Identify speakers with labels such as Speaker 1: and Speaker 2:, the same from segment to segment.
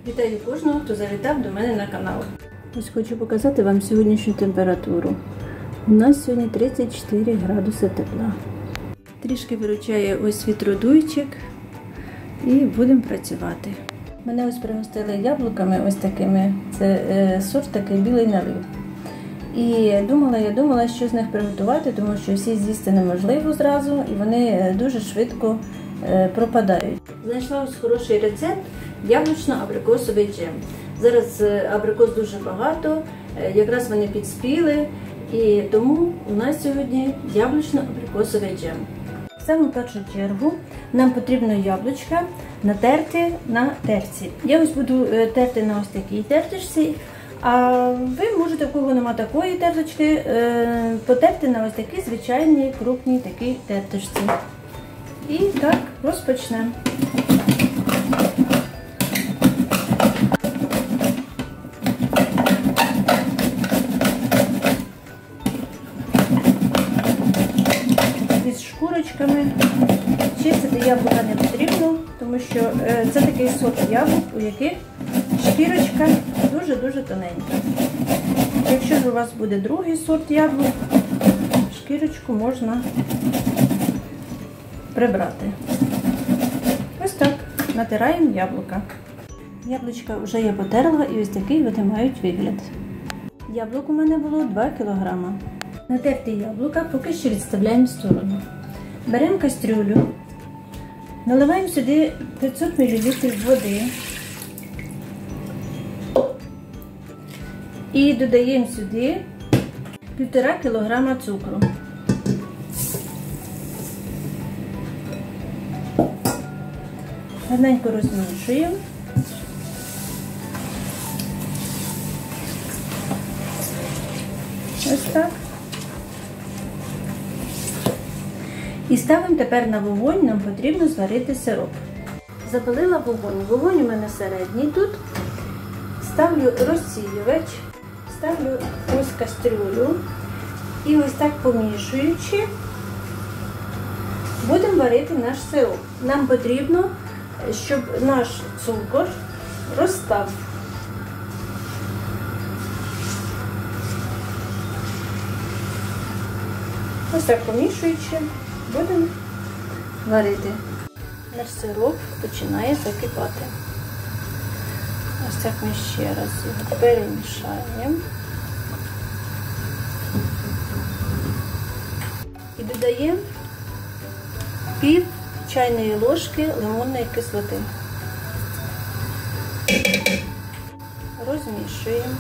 Speaker 1: Вітаю кожного, хто завітав до мене на канал. Ось хочу показати вам сьогоднішню температуру. У нас сьогодні 34 градуси тепла. Трішки виручає ось вітродуйчик і будемо працювати. Мене ось пригостили яблуками ось такими, це сорт такий білий налив. І я думала, що з них приготувати, тому що всі з'їсти неможливо зразу і вони дуже швидко пропадають. Знайшла ось хороший рецепт яблучно-абрикосовий джем. Зараз абрикос дуже багато, якраз вони підспіли, і тому у нас сьогодні яблучно-абрикосовий джем. В саму першу чергу нам потрібно яблучка натерти на терці. Я ось буду терти на ось такій терточці, а ви можете, в кого нема такої терточки, потерти на ось такій звичайній крупній такій терточці. І так, розпочнемо. Із шкурочками. Чистити яблука не потрібно, тому що це такий сорт яблук, у яких шкірочка дуже-дуже тоненька. Якщо ж у вас буде другий сорт яблук, шкірочку можна прибрати. Ось так натираємо яблука. Яблучка вже я потерла і ось такий вони мають вигляд. Яблук у мене було 2 кг. Натерті яблука поки що відставляємо в сторону. Беремо кастрюлю, наливаємо сюди 500 мл води і додаємо сюди 1,5 кг цукру. Гарненько розмішуємо. Ось так. І ставимо тепер на вогонь, нам потрібно зварити сироп. Запалила вогонь. Вогонь у мене середній тут. Ставлю розсіювач, ставлю ось кастрюлю і ось так помішуючи, будемо варити наш сироп. Нам потрібно, щоб наш цукор розстав. Ось так помішуючи, будемо варити. Наш сироп починає закипати. Ось так ми ще раз його перемішаємо. І додаємо пів чайної ложки лимонної кислоти. Розмішуємо.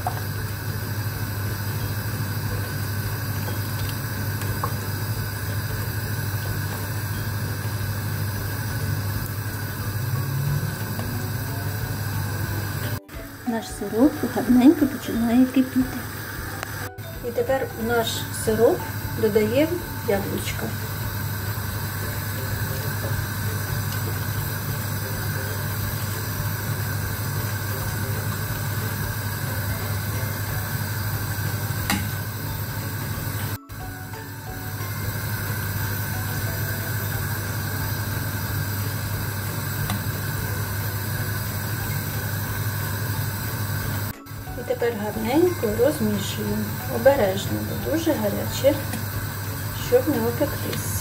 Speaker 1: Наш сироп гарненько починає кипіти. І тепер у наш сироп додаємо яблучка. І тепер гарненько розмішуємо, обережно, бо дуже гаряче, щоб не опектись.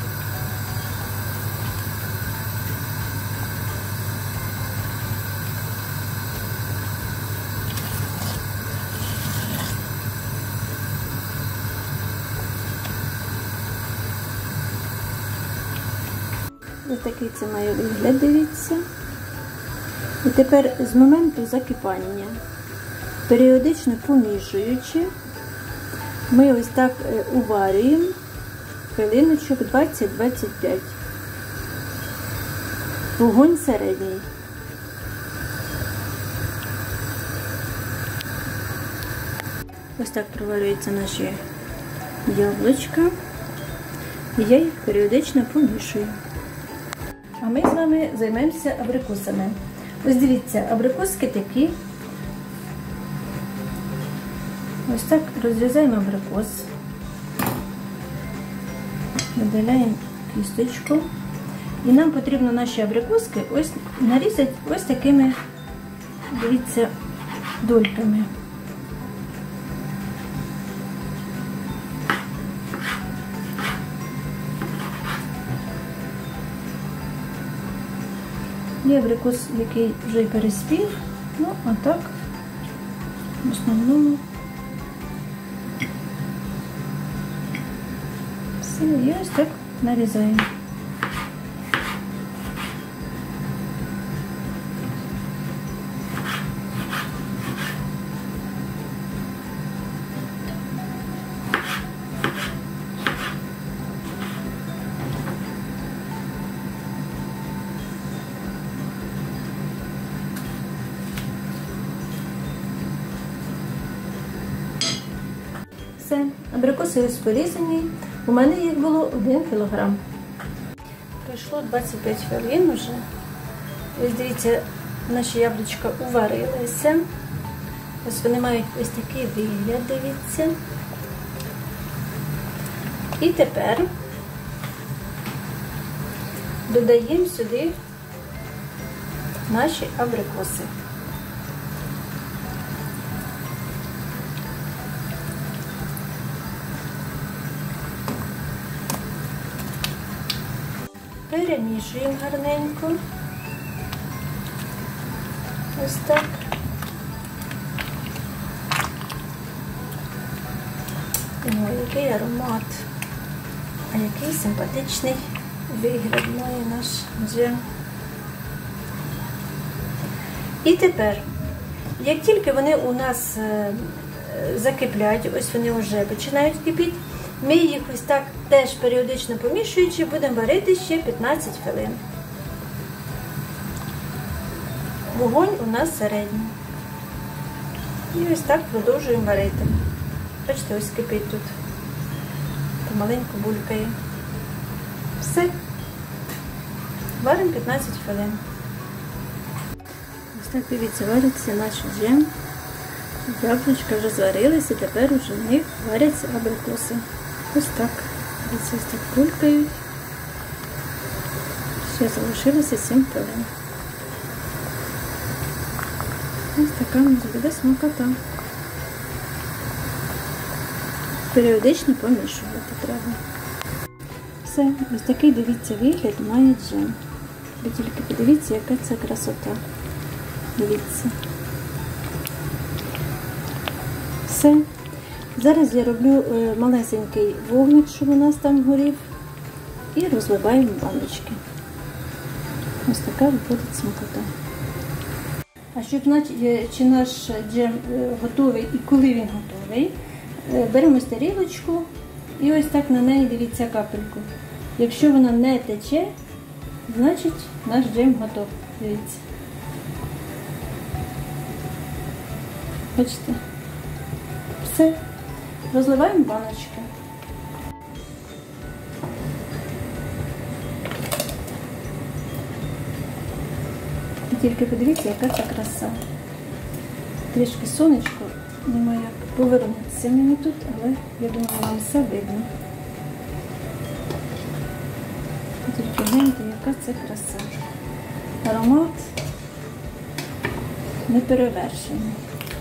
Speaker 1: Ось такий це має вигляд, дивіться. І тепер з моменту закипання, періодично помішуючи, ми ось так уварюємо хвилиночок 20-25. Вогонь середній. Ось так проварюються наші яблучка. І я їх періодично помішую. А ми з вами займемося абрикосами. Ось дивіться, абрикоски такі. Ось так розрізаємо абрикос. Видаляємо кісточку. І нам потрібно наші абрикоски ось нарізати ось такими дивіться, дольками. Є абрикос, який вже й переспів, ну а так, в основному, все, і ось так нарізаємо. Все, абрикоси ось порізані. У мене їх було 1 кілограм. Пройшло 25 хвилин вже. Ось дивіться, наші яблучка уварилися. Ось вони мають ось такий вигляд, дивіться. І тепер додаємо сюди наші абрикоси. Перемішуємо гарненько. Ось так. Ой, який аромат. А який симпатичний вигляд має наш джем. І тепер, як тільки вони у нас закиплять, ось вони вже починають кипіти, ми їх ось так теж періодично помішуючи, будемо варити ще 15 хвилин. Вогонь у нас середній. І ось так продовжуємо варити. Бачите, ось кипить тут. Помаленьку булькає. Все. Варимо 15 хвилин. Ось так, дивіться, вариться наш джем. Яблучка вже зварилися, тепер вже в них варяться абрикоси. Ось так. Ось так булькають. Ще залишилося 7 хвилин. Ось така у нас буде смакота. Періодично помішувати треба. Все, ось такий, дивіться, вигляд має джем. Ви тільки подивіться, яка це красота. Дивіться. Все. Зараз я роблю малесенький вогник, щоб у нас там горів, і розливаємо баночки. Ось така виходить смакота. А щоб знати, чи наш джем готовий і коли він готовий, беремо тарілочку і ось так на неї, дивіться, капельку. Якщо вона не тече, значить наш джем готов. Дивіться. Бачите? Все. Розливаємо баночки. І тільки подивіться, яка це краса. Трішки сонечко, немає як повернутися мені тут, але я думаю, вам все видно. І тільки гляньте, яка це краса. Аромат неперевершений.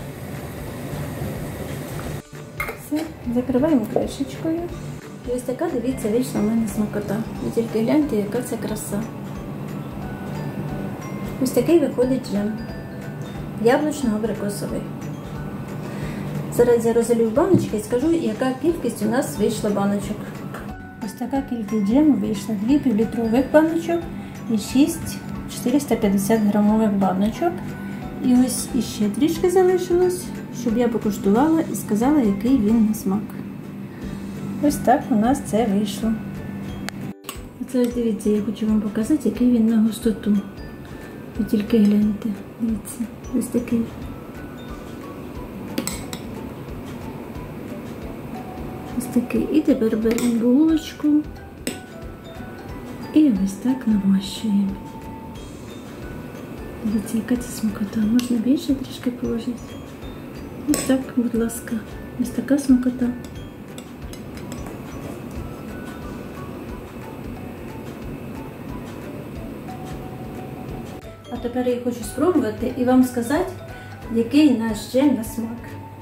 Speaker 1: Все, закриваємо кришечкою. І ось така, дивіться, вийшла в мене смакота. Ви тільки гляньте, яка це краса. Ось такий виходить джем. Яблучно-абрикосовий. Зараз я розлию в баночки і скажу, яка кількість у нас вийшла баночок. Ось така кількість джему вийшла. 2 півлітрових баночок і 6 450 грамових баночок. І ось іще трішки залишилось, щоб я покуштувала і сказала, який він на смак. Ось так у нас це вийшло. Оце ось дивіться, я хочу вам показати, який він на густоту. Ви тільки гляньте, дивіться, ось такий. Ось такий. І тепер беремо булочку і ось так намащуємо. Дивіться, яка це смакота. Можна більше трішки положити. Ось так, будь ласка. Ось така смакота. А тепер я хочу спробувати і вам сказати, який наш джем на смак.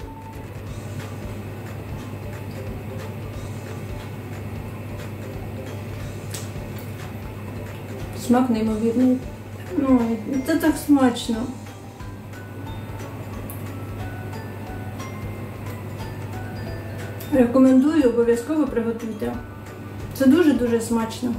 Speaker 1: Смак неймовірний. Ой, це так смачно. Рекомендую, обов'язково приготуйте. Це дуже-дуже смачно.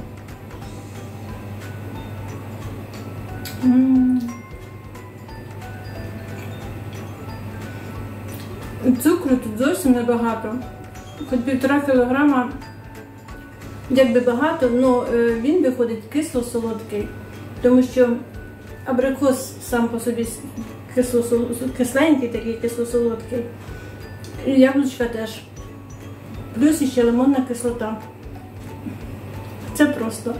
Speaker 1: Цукру тут зовсім небагато. Хоч 1,5 кілограма, якби багато, але він виходить кисло-солодкий. Тому що абрикос сам по собі кисленький, такий кисло-солодкий. І яблучка теж. Плюс іще лимонна кислота. Це просто.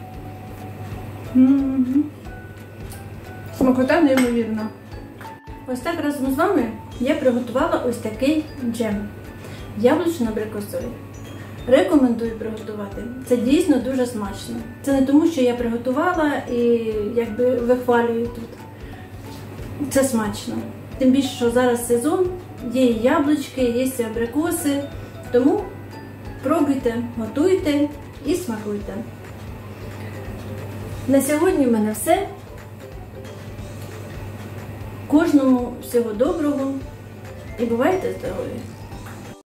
Speaker 1: Смакота неймовірна. Ось так разом з вами я приготувала ось такий джем. Яблучно-абрикосовий. Рекомендую приготувати. Це дійсно дуже смачно. Це не тому, що я приготувала і якби вихвалюю тут. Це смачно. Тим більше, що зараз сезон, є і яблучки, є і абрикоси. Тому пробуйте, готуйте і смакуйте. На сьогодні в мене все. Кожному всього доброго і бувайте здорові!